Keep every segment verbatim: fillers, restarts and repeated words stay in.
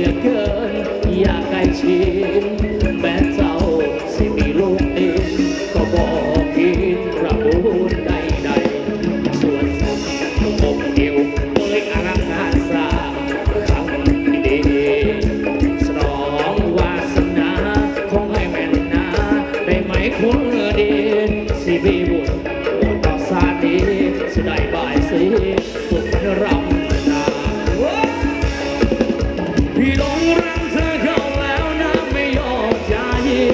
เหลือเกินอยากใกล้ชิดแม้เจ้าสิมีลูกเองก็บอกคิดระบุนใดๆส่วนผมผมเดียวเอ้ยอลังการสร้างคำที่ดีสนองวาสนาคงให้แม่นนาได้ไหมคุณดีสิบีบุญต่อสาดีสิได้บ่ายสิสุขรำนาพี่หลงรักเธอเข้าแล้วนะไม่ยอมใจ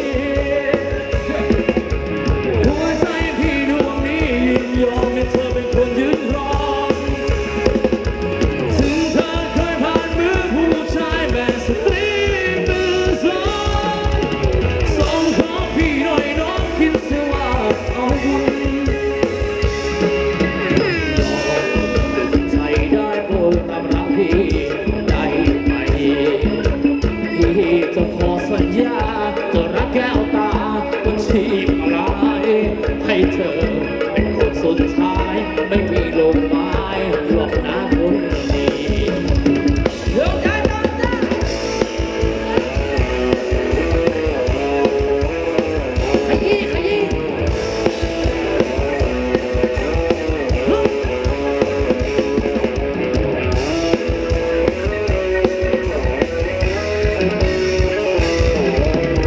หัวใจพี่ดวงนี้ยินยอมให้เธอเป็นคนยืนรอถึงเธอเคยผ่านมือผู้ชายแบบสตรีมือสองส่งขอพี่หน่อยน้องคิดเสียว่าเอาบุญใจได้โปรดตามรักพี่ได้ไหมพี่จะขอสัญญาจะรักแก้วตาจนชีพอะไรให้เธอเป็นคนสุดท้ายไม่มีลมหายหลอกนะคนดีเดี๋ยวใจร้อนจ้าขยี้ขยี้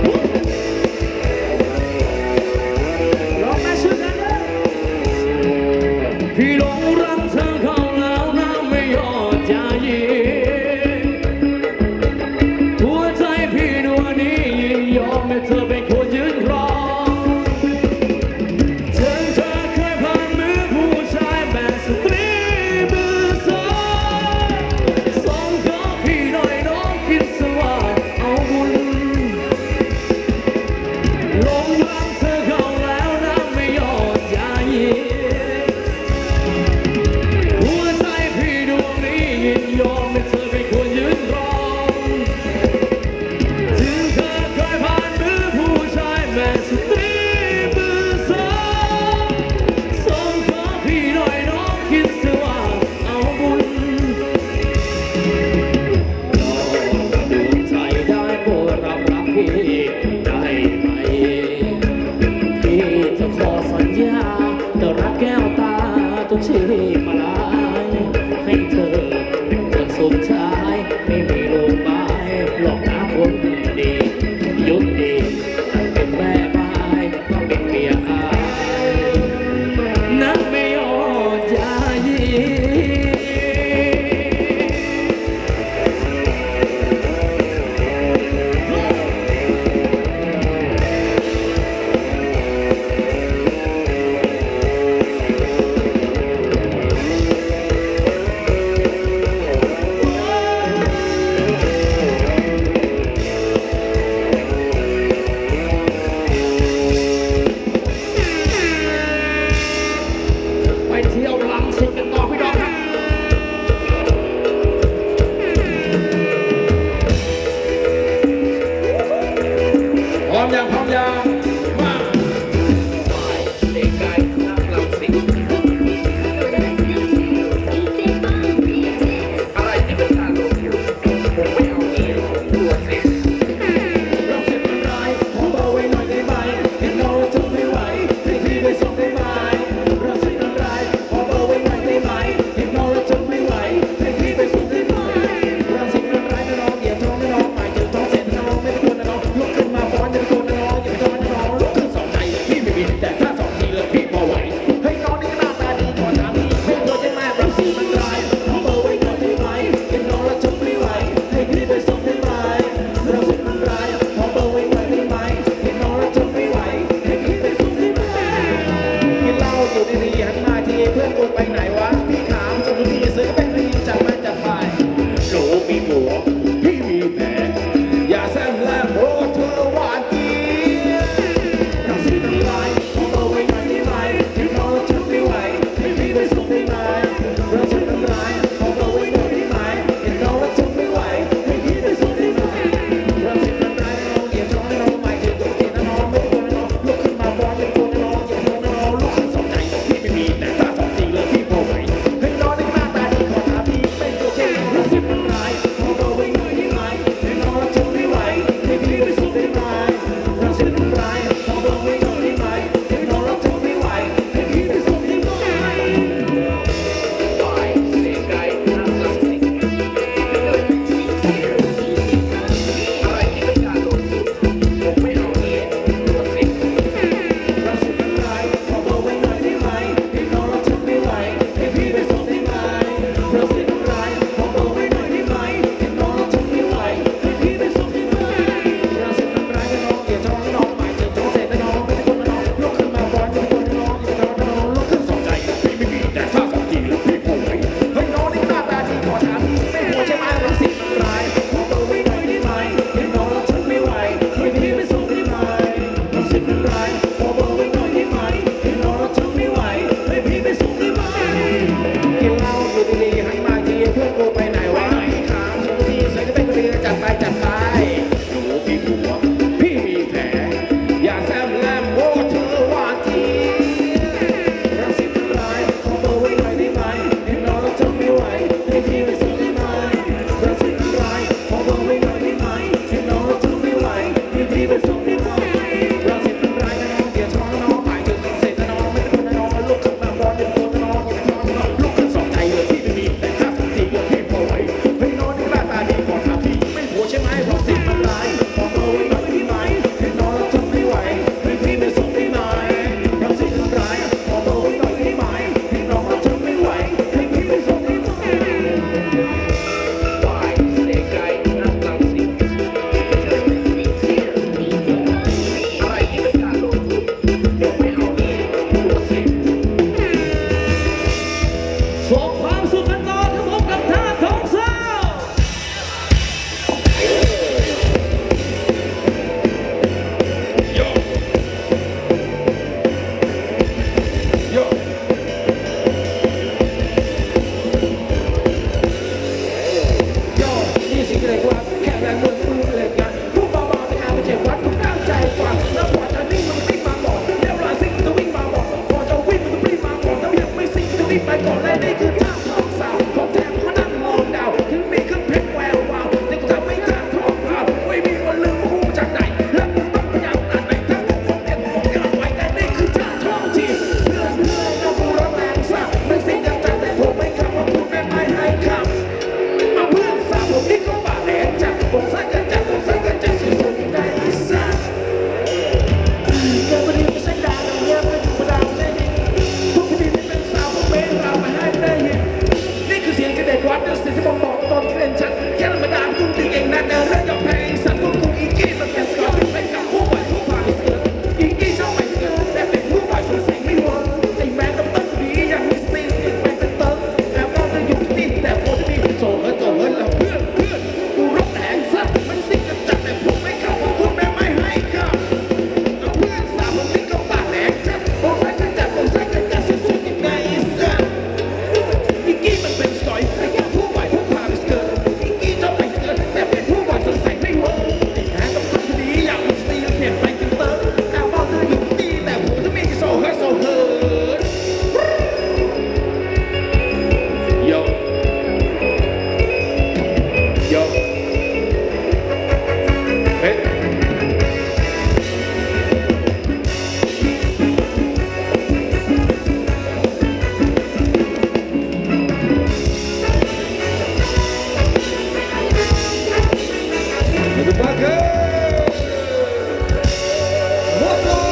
ลองมาช่วยกันเลยผมใส่กันจัดผมใส่กันจัดสุดๆในอีสานเกิดวันนี้ไม่ใช่ดาวเงียบไม่ถูกดาวไม่ได้ทุกคนที่เป็นสาวพวกเมย์เรามาให้ได้ยินนี่คือเสียงเด็กวัดเสียงที่ผมบอกตอนเรียนชัดแค่ธรรมดาคุณตีเองนะแต่เรื่องยอมแพ้สัตว์พวกคุณอีกี้มันเป็นสกอร์ที่เป็นกับผู้ป่วยผู้ผ่านเสืออีกี้ชอบไปเสือแต่เป็นผู้ป่วยสงสัยไม่ว่าไอ้แม่ต้องตั้งดีอย่างมีสติไปเป็นเติร์กแต่ก็จะอยู่ที่แต่โพจะมีโซ่เหินโซ่เหินแล้วเพื่อนเพื่อนกูรบแดงสัตว์มันสิ่งกันจัดแต่ผมไม่เข้าคุณแม่ไม่ให้เข้าเพื่อนสาวผมนี่ก็ปากแหลกจัดผมใส่กันจัดผมใส่กันจัดสุดๆยังไงสัตว์อีกี้มันเป็นสกอร์แต่ยังผู้ป่วยผู้ผ่านเสืออีกี้ชอบไปเสือแต่เป็นผู้ป่วยสงสัยไม่ว่าไอ้แม่ต้องตั้งดีอย่างมีสติเปลี่ยนไปเป็นเติร์กแต่ก็จะอยู่ที่แต่ผมจะมีโซ่เหินโซ่เหินโยโยเฮ้ยมาดูบ้าเกอร์หมดแล้ว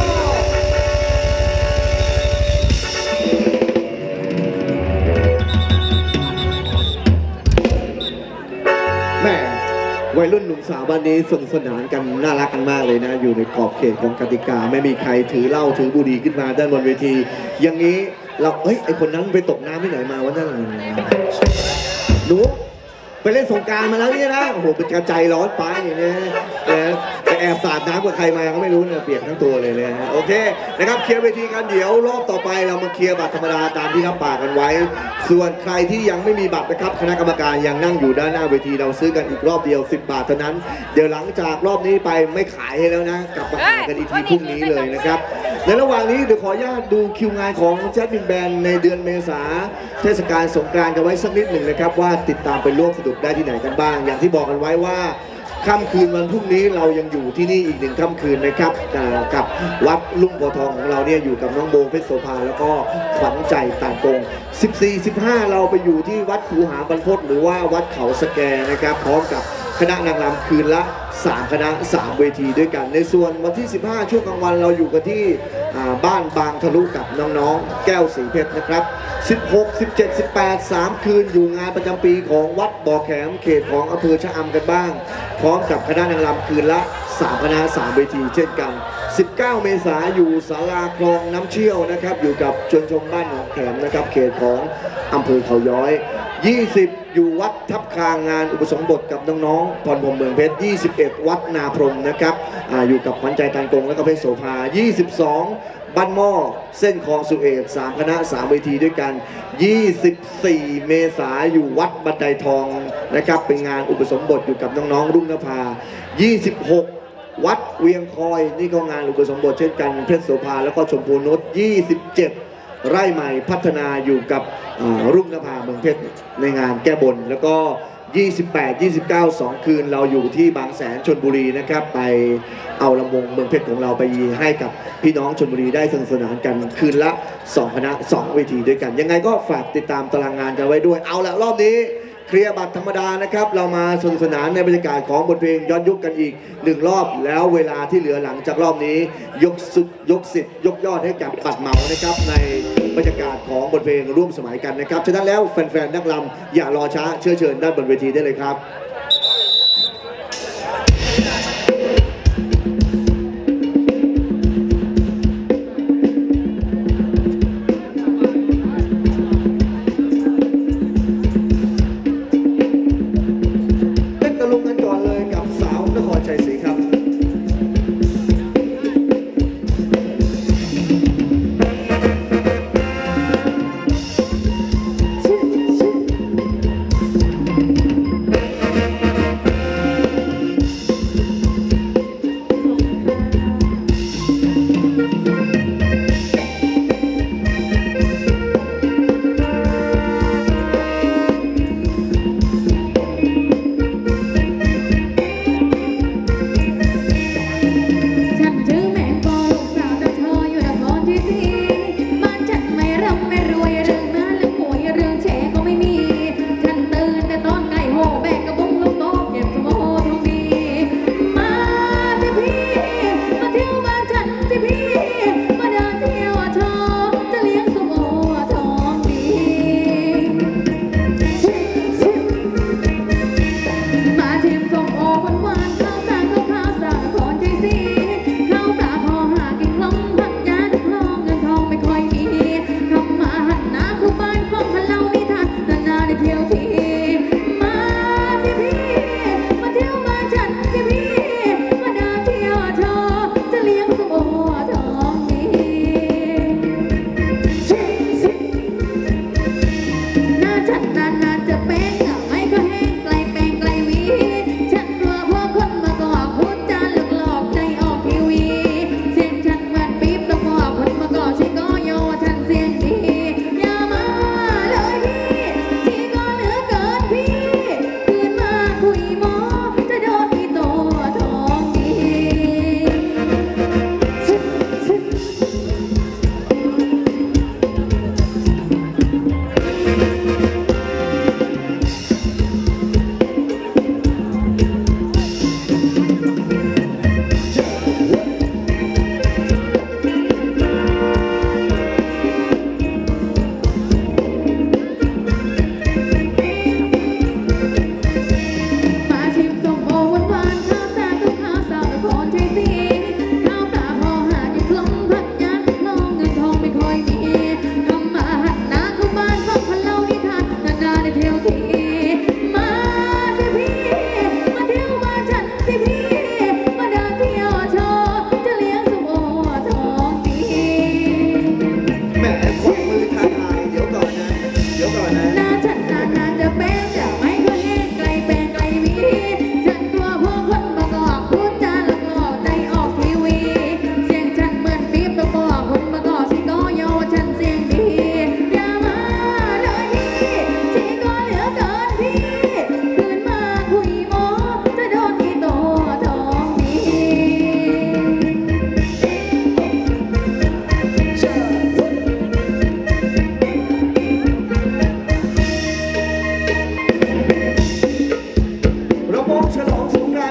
แม่วัยรุ่นหนุ่มสาวบ้านนี้สนุกสนานกันน่ารักกันมากเลยนะอยู่ในกรอบเขตของกติกาไม่มีใครถือเหล้าถือบุหรี่ขึ้นมาด้านบนเวที อย่างนี้เราเฮ้ยไอคนนั้นไปตกน้ำที่ไหนมาวะนั่นหนูไปเล่นสงกรานต์มาแล้วเนี่ยนะโอ้โหเป็นกระใจร้อนไปเนี่ยนะไปแอบสาดน้ำกับใครมาก็ไม่รู้เนี่ยเปียกทั้งตัวเลยเลยนะโอเคนะครับเคลียร์เวทีกันเดี๋ยวรอบต่อไปเรามาเคลียร์บัตรธรรมดาตามที่รับปากกันไว้ ส่วนใครที่ยังไม่มีบัตรนะครับคณะกรรมการยังนั่งอยู่ด้านหน้าเวทีเราซื้อกันอีกรอบเดียวสิบบาทเท่านั้นเดี๋ยวหลังจากรอบนี้ไปไม่ขายให้แล้วนะกลับมาขายกันอีกทีพรุ่งนี้เลยนะครับในระหว่างนี้เดี๋ยวขออนุญาตดูคิวงานของแจ๊ดมินแบนในเดือนเมษาเทศกาลสงกรานต์กันไว้สักนิดหนึ่งนะครับว่าติดตามไปร่วมสนุกได้ที่ไหนกันบ้างอย่างที่บอกกันไว้ว่าค่ำคืนวันพรุ่งนี้เรายังอยู่ที่นี่อีกหนึ่งค่ำคืนนะครับกับวัดลุ่มโพธิ์ทองของเราเนี่ยอยู่กับน้องโบเพชรโสภาแล้วก็ขวัญใจต่างกงสิบสี่ สิบห้าเราไปอยู่ที่วัดคูหาบรรพตหรือว่าวัดเขาสแกนะครับพร้อมกับคณะนางรำคืนละสามคณะสามเวทีด้วยกันในส่วนวันที่สิบห้าช่วงกลางวันเราอยู่กันที่บ้านบางทะลุกับน้องๆแก้วสีเพชรนะครับสิบหก สิบเจ็ด สิบแปด สามคืนอยู่งานประจำปีของวัดบ่อแขมเขตของอำเภอชะอำกันบ้างพร้อมกับคณะนางรำคืนละสามคณะสามเวทีเช่นกันสิบเก้าเมษายนอยู่ศาลาคลองน้ำเชี่ยวนะครับอยู่กับชวนชมบ้านหนองแขมนะครับเขตของอำเภอเขาย้อยยี่สิบอยู่วัดทับคางงานอุปสมบทกับน้องๆพรพรหมเมืองเพชรยี่สิบเอ็ดวัดนาพรหมนะครับ อ, อยู่กับขวัญใจตานกงและก็เพชรโสภายี่สิบสองบ้านหม้อเส้นคลองสุเอตสามคณะสามเวทีด้วยกันยี่สิบสี่เมษายนอยู่วัดบันไดทองนะครับเป็นงานอุปสมบทอยู่กับน้องๆรุ่งนภายี่สิบหกวัดเวียงคอยนี่ก็งานอุปสมบทเช่นกันเพชรโสภาแล้วก็ชมพูนุชยี่สิบเจ็ดไร่ใหม่พัฒนาอยู่กับรุ่งนภาเมืองเพชรในงานแก้บนแล้วก็ยี่สิบแปด ยี่สิบเก้า สองคืนเราอยู่ที่บางแสนชลบุรีนะครับไปเอาลำวงเมืองเพชรของเราไปให้กับพี่น้องชลบุรีได้สนุกสนานกันคืนละสองคณะสองเวทีด้วยกันยังไงก็ฝากติดตามตารางงานกันไว้ด้วยเอาละรอบนี้เคลียร์บัตรธรรมดานะครับเรามาสนุกสนานในบรรยากาศของบทเพลงย้อนยุคกันอีกหนึ่งรอบแล้วเวลาที่เหลือหลังจากรอบนี้ยกสุดยกสิทธิ์ยกยอดให้กับบัตรเหมานะครับในบรรยากาศของบทเพลงร่วมสมัยกันนะครับฉะนั้นแล้วแฟนๆนักรำอย่ารอช้าเชิญเชิญด้านบนเวทีได้เลยครับ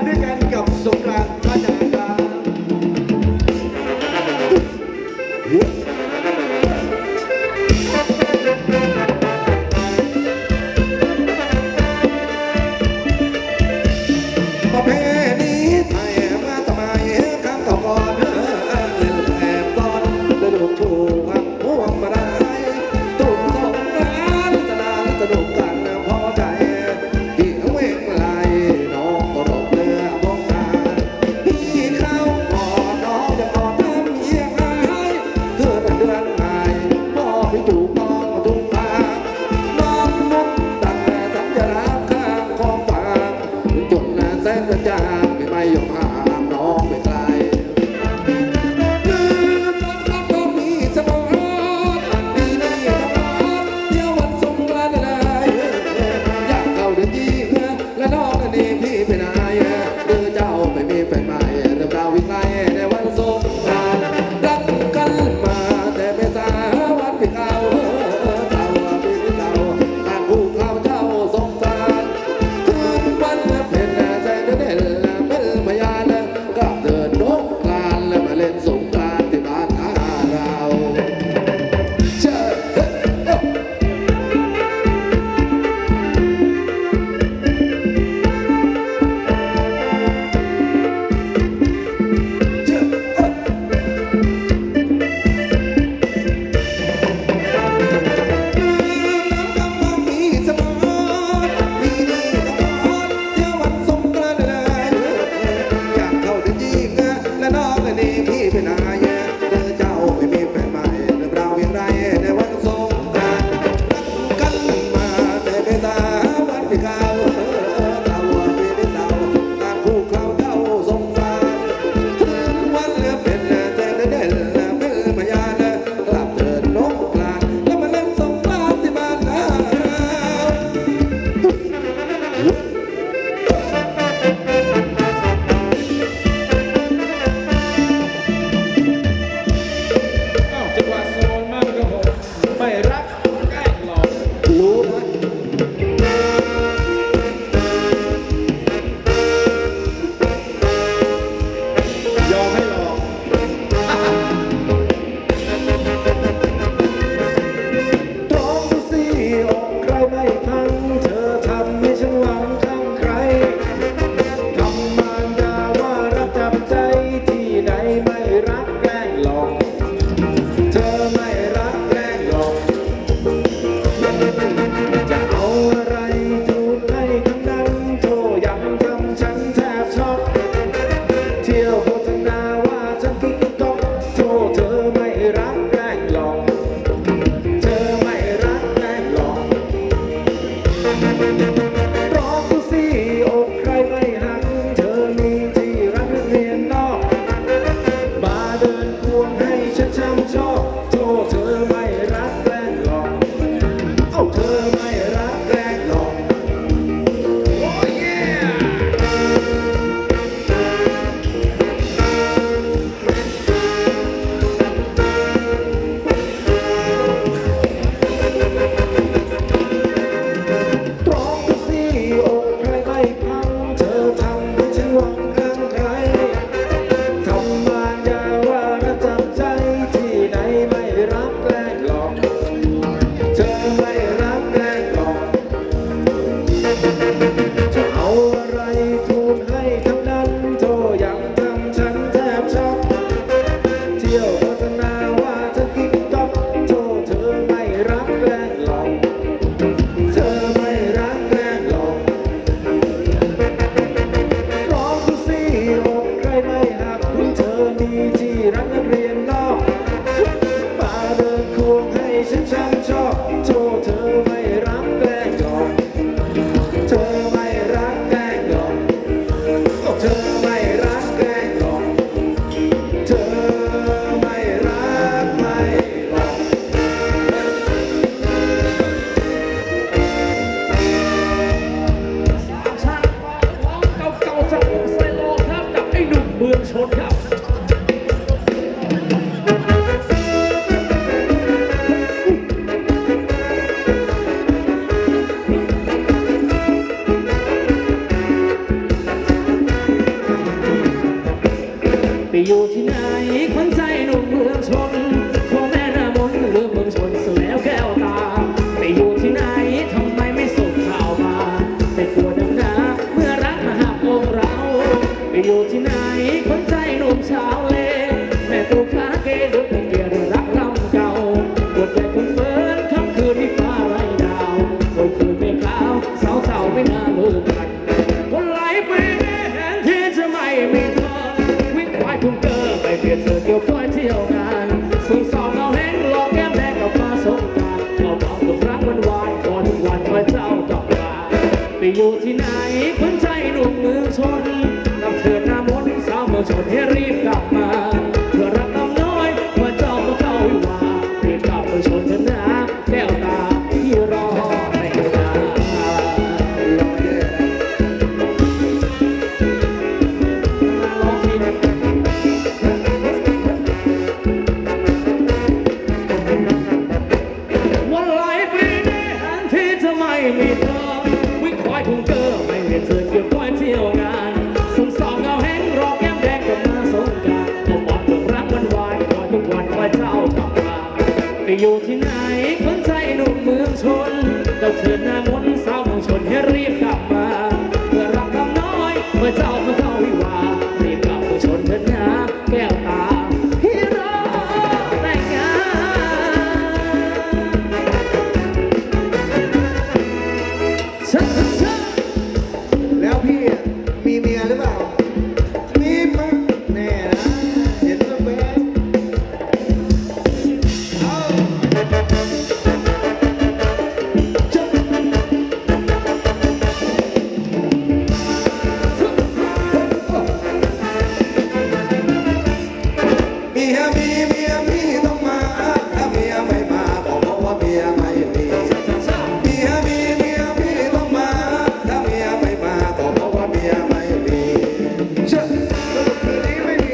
ด้วยกันกับสงกรานต์บ้านนาครับประเพณีไทยมาทำไมครั้งต่อก่อนเล่นแอบตอนกระดูกถูกพังพวงมาได้ตุ่มสงกรานต์จะนานสนุกกันพอใจพี่เวงไหลน้องก็รบเรือพงกาพี่เข้ากอดน้องจะกอดทำเยี่ยงไรเดือนเดือนไงพ่อพี่จูบน้องทุ่งพาน้องมุกตั้งแต่สัญลักษณ์ข้างของฝากจนแสนจะจางไม่ไม่ยอมห่างน้องไปไกลลืมรักก็มีเสมอปีนี้ทำไมเที่ยววันสงกรานต์ได้อยากเข้าเดือนยี่และน้องนั่นนี่พี่ไปไหนเดือเจ้าไปมีแฟนใหม่เรื่องราววิ่งไล่ในวันสงกรานต์รักกันมาแต่ไม่สาวันพี่เก่าเก่าพี่เก่าต่างคู่เขาเจ้าสงสารคืนวันเป็นแสงเด่นเป็นพยานก็เดินนกกลานแล้วมาเล่นสงกรานต์ที่บ้านเราเชิญจังหวะโซนมากครับผมไม่รักแกล้งหลอกรู้นะยอมให้หลอกตรองดูสิอกใครไม่พังเธอทำให้ฉันหวังข้างใครทำมารดาว่ารักจำใจที่ไหนไม่รักแกล้งหลอกเธอไม่รักแกล้งหลอกจะเอาอะไรทูลให้ทั้งนั้นโทรย้ำทำฉันแทบช็อกเที่ยวโฆษณาว่าฉันกิ๊กก๊อกโทรเธอไม่รักแกล้งหลอกเธอไม่รักแกล้งหลอกรอดูสิอกใครไม่หักเธอมีที่รักเรียนนอกมาเดินควงให้ฉันช้ำชอบโทรเธอไม่รักแกล้งหลอกเอาเธอไม่รักแกล้งหลอกโอ้ย ตรองดูสิอกใครไม่พังเธอทำให้ฉันหวังข้างใครทำมารยาว่ารักจำใจที่ไหนไม่รักแกล้งหลอกเธอไม่รักแกล้งหลอกจะเอาอะไรทูลให้ทั้งนั้นโทรยังทำฉันแทบช็อกเที่ยวโฆษณาว่าเธอกิ๊กก๊อกโทรเธอไม่รักแกล้งหลอกเธอไม่รักแกล้งหลอกลองดูสิอกใครไม่หักคุณเธอมีที่รักนักเรียนนอกมาเดินควงให้ฉันช้ำชอบโทรเธอไม่รักแกล้งหลอกเธอไม่รักแกล้งหลอกเธอไม่รักแกล้งหลอกเธอไม่รักไม่หลอกสามชาติร้องเก่าๆจากวงไซโลครับกับไอ้หนุ่มเมืองชนครับอยู่ที่ไหนคนใจหนุ่มเมืองชนพ่อแม่หน้ามนต์เรื่องเมืองชนเสียแล้วแก้วตาไปอยู่ที่ไหนทำไมไม่ส่งข่าวมาแต่ปวดดังนาเมื่อรักมาหักอกเราไปอยู่ที่ไหนคนใจหนุ่มชาวเลแม่ตูขาเกยดึกเกียร์รักลำเก่าปวดใจคนเฟิร์นค่ำคืนที่ฟ้าไร้ดาวคนคืนไม่ขาวสาวเจ้าไม่น่าเลิกกันคนไหลไปแทนที่จะไม่มีเธอวิ่งควายทุ่งเกอไปเบียดเธอเกี่ยวก้อยเที่ยวงานสูงสองเอาแห้งหลอกแก้มแดงกับฟ้าสงกรานต์เอาเบาทุกครั้งวันวานก่อนทุกวันคอยเจ้ากลับมาไปอยู่ที่ไหนคนใจหนุ่มเมืองชนกับเธอหน้ามนต์สาวเมืองชนให้รีบกลับมาเพื่อรักน้ำน้อยเมื่อเจ้ามาเข้าวิวารีบกลับเมืองชนเถอะนะแก้วตาที่รอแต่งงานลองทีนึงวันไหลปีนี้แทนที่จะไม่มีเธอวิ่งควายทุ่งเกอไม่เรียนเธอเกี่ยวก้อยเที่ยวงานสุ่มสองเอาแห้งรอแก้มแดงกับมาสงกรานต์เอาบอดเบิกรักวันวานคอยทุกวันคอยเจ้ากลับมาไปอยู่ที่ไหนคนใจหนุ่มเมืองชนเจ้าเถิดหน้ามนต์สาวเมืองชนให้รีบกลับมาเพื่อรักคำน้อยเมื่อเจ้ามาเข้าวิวารีบกลับเมืองชนเถิดนะแก้วตาที่รอแต่งงานชัดชัดแล้วพี่อะมีเมียหรือเปล่ามีมาแน่นะเห็นแว๊บเมียมีเมียพี่ต้องมาถ้าเมียไม่มาก็เพราะว่าเมียไม่มีเมียมีเมียพี่ต้องมาถ้าเมียไม่มาก็เพราะว่าเมียไม่มีเชื่อๆสรุปคืนนี้ไม่มี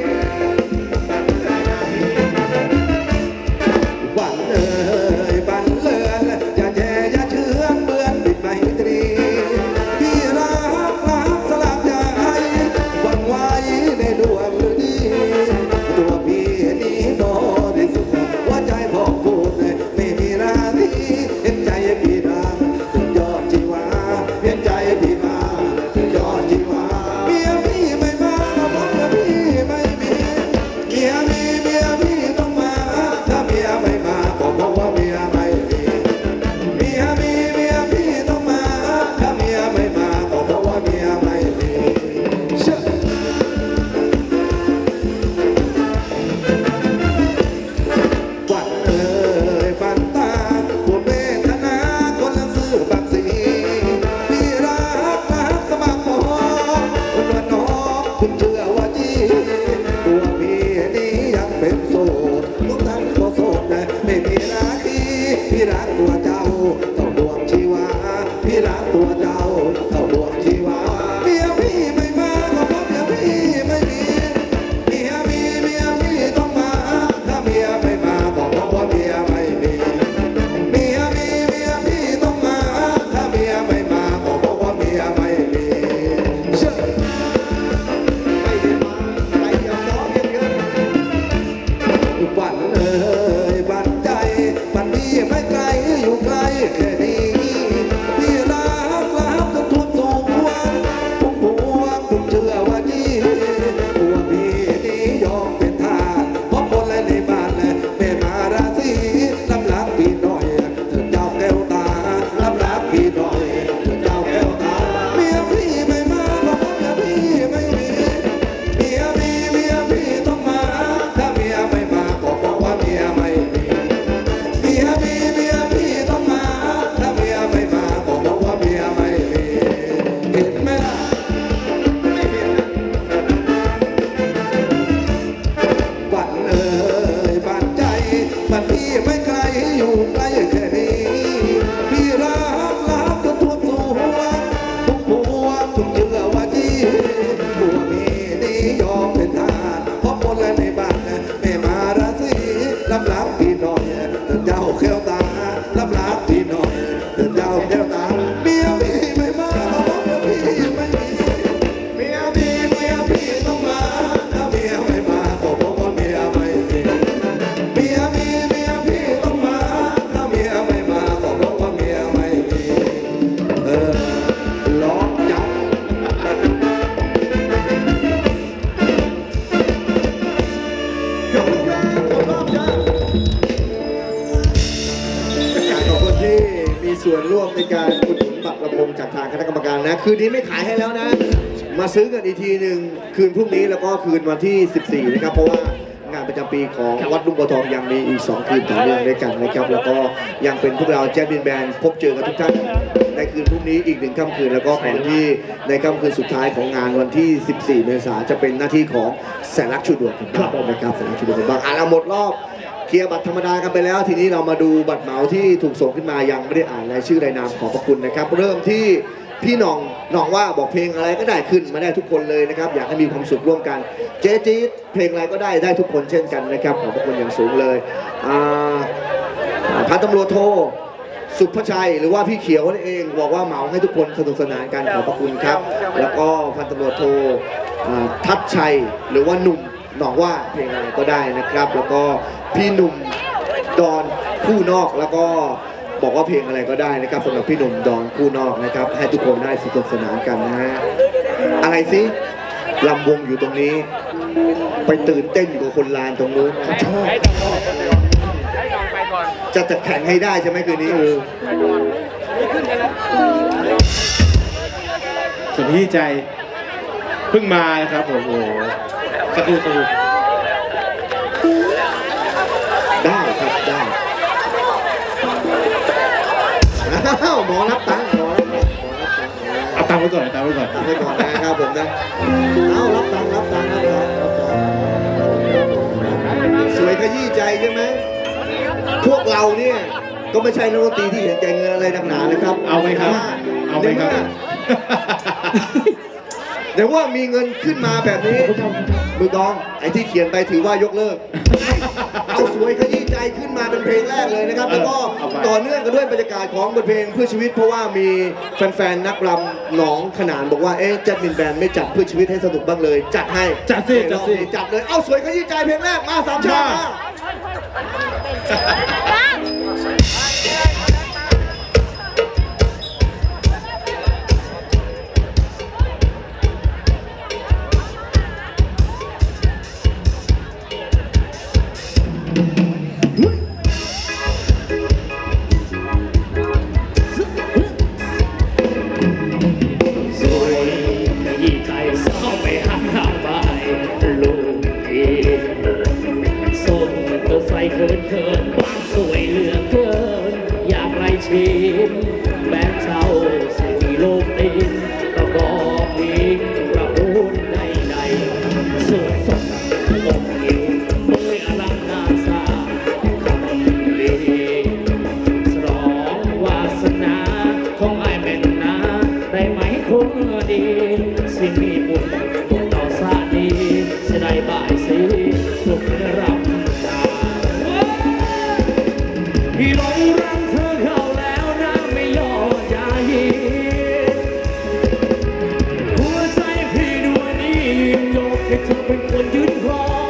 บันเอ่ยบันเลือนอย่าแย่อย่าเชื่อเบือนปิดไมตรีพี่รักรักสลักใจหวั่นไหวในดวงฤดีตัวพี่นี้บริสุทธิ์ว่าใจพอพูดไม่มีราทีเห็นใจพี่นางถึงยอดชีวาเห็นใจพี่มาถึงยอดชีวาเมียพี่ไม่มาเพราะเมียพี่ไม่มีเมียมีเมียพี่ต้องมาถ้าเมียไม่มาก็เพราะว่าเมียไม่มีเมียมีเมียพี่ต้องมาถ้าเมียไม่มาก็เพราะว่าเมียไม่มีเชื่อ ฝันเอ่ยฝันตาปวดเวทนาคนละซื่อบางสีพี่รักรักสมัครพอคนว่าน้องคุณเชื่อว่าจีตัวพี่นี้ยังเป็นโสดทุกท่านก็โสดแต่ไม่มีราคีพี่รักตัวเจ้าเท่าดวงชีวาพี่รักตัวเจ้าเท่าดวงชีวาเมียพี่ไม่มาก็เพราะเมียพี่ไม่มีเมียมีเมียพี่ต้องมาถ้าเมียไม่มาก็เพราะว่าเมียไม่มีเมียมีเมียพี่ต้องมาถ้าเมียไม่มาก็เพราะว่าเมียไม่มีเชื่อไม่ในการอุดหนุนบัตรลำโพงจากทางคณะกรรมการนะคืนนี้ไม่ขายให้แล้วนะ มาซื้อกันอีกทีหนึ่งคืนพรุ่งนี้แล้วก็คืนวันที่ สิบสี่ นะครับเพราะว่างานประจำปีของวัดลุงบัวทองยังมีอีกสองคืนต่อเนื่องด้วยกันนะครับแล้วก็ยังเป็นพวกเราแจ๊สบินแบนด์พบเจอกับทุกท่านในคืนพรุ่งนี้อีกหนึ่งค่ำคืนแล้วก็ก่อนที่ในค่ำคืนสุดท้ายของงานวันที่ สิบสี่ เมษายนจะเป็นหน้าที่ของแสนรักชูดวงกันบ้างนะครับแสนรักชูดวงกันบ้างอ่ะเราหมดรอบเคลียร์บัตรธรรมดากันไปแล้วทีนี้เรามาดูบัตรเหมาที่ถูกส่งขึ้นมายังไม่ได้อ่านรายชื่อรายนามขอบพระคุณนะครับเริ่มที่พี่หน่องหน่องว่าบอกเพลงอะไรก็ได้ขึ้นมาได้ทุกคนเลยนะครับอยากให้มีความสุขร่วมกันเจ๊จี๊ดเพลงอะไรก็ได้ได้ทุกคนเช่นกันนะครับขอบพระคุณอย่างสูงเลยอ่าพันตำรวจโทสุภชัยหรือว่าพี่เขียวนั่นเองบอกว่าเหมาให้ทุกคนสนุกสนานกันขอบพระคุณครับแล้วก็พันตำรวจโทอ่าทัศชัยหรือว่าหนุ่มหน่องว่าเพลงอะไรก็ได้นะครับแล้วก็พี่หนุ่มดอนคู่นอกแล้วก็บอกว่าเพลงอะไรก็ได้นะครับสำหรับพี่หนุ่มดอนคู่นอกนะครับให้ทุกคนได้สนุกสนานกันนะฮะอะไรสิลำวงอยู่ตรงนี้ไปตื่นเต้นอยู่กับคนลานตรงนู้นชอบจะจะแข่งให้ได้ใช่ไหมคืนนี้สุดที่ใจเพิ่งมาครับผมโอ้สนุกสนุกได้ครับได้อ้าวหมอรับตังค์หมอรับตังค์หมอรับตังค์เอาตังค์ไว้ก่อนเอาตังค์ไว้ก่อนตังค์ไว้ก่อนนะครับผมนะเอารับตังค์รับตังค์รับตังค์รับตังค์สวยขยี้ใจใช่ไหมพวกเราเนี่ยก็ไม่ใช่นักดนตรีที่เห็นใจเงินอะไรหนักหนานะครับเอาไหมครับเอาไหมครับเดี๋ยวว่ามีเงินขึ้นมาแบบนี้มือกองไอ้ที่เขียนไปถือว่ายกเลิกเอาสวยขยี้ใจขึ้นมาเป็นเพลงแรกเลยนะครับแล้วก็ต่อเนื่องกันด้วยบรรยากาศของบทเพลงเพื่อชีวิตเพราะว่ามีแฟนๆนักรำหนองขนานบอกว่าเอ๊ะแจ๊ดมินแบนด์ไม่จัดเพื่อชีวิตให้สนุกบ้างเลยจัดให้จัดสิจัดสิจัดเลยเอาสวยขยี้ใจเพลงแรกมาสามชาติมาเขินเขินบ้านสวยเหลือเกินอยากไรชิมแม้เจ้าสิ่งโลกดินก็บอกพิงประพูนใดๆสุดสดอกหิวเมื่ออลังนาซาคำดีสรองวาสนาของไอ้แม่นนาได้ไหมคนดีสิ่งมีบุญต่อสาดีเสียดายบ่ายสีสุขรับพี่หลงรักเธอเข้าแล้วนะไม่ยอมใจหัวใจพี่ดวงนี้ยืนโยกให้เธอเป็นคนยืนครอง